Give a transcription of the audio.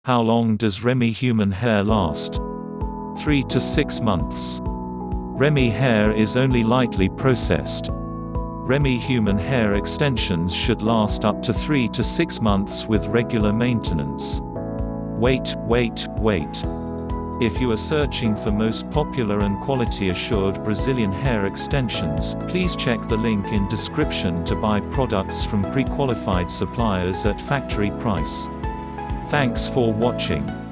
How long does Remy Human Hair last? 3 to 6 months. Remy hair is only lightly processed. Remy Human Hair extensions should last up to 3 to 6 months with regular maintenance. Wait. If you are searching for most popular and quality-assured Brazilian hair extensions, please check the link in description to buy products from pre-qualified suppliers at factory price. Thanks for watching.